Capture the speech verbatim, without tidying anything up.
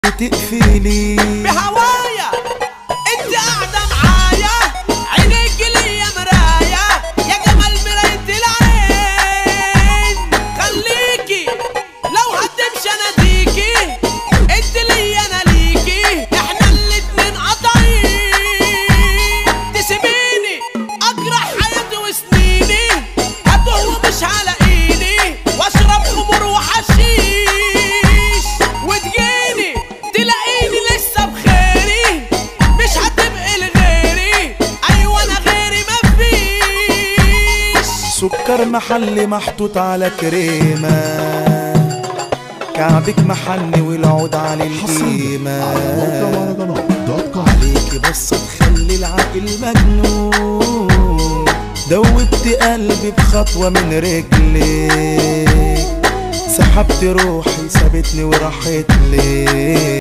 تقفلي بهوايا انت قاعدة معايا، عينيك ليا مراية، يا جمال مراية العين. خليكي لو هتمشي اناديكي، انت ليا انا ليكي، احنا الاتنين قطعين. تسيبيني اجرح حياتي وسنيني، هتوه ومش هلاقيني، واشرب خمور وحشيش، وتجيني تلاقيني لسه بخيري، مش هتبقي لغيري، ايوه انا غيري مفيش. سكر محلي محطوط على كريمة، كعبك محني والعود على القيمة، عليكي بس تخلي العقل مجنون، دوبت قلبي بخطوة من رجلك، سحبت روحي سابتني وراحت لك.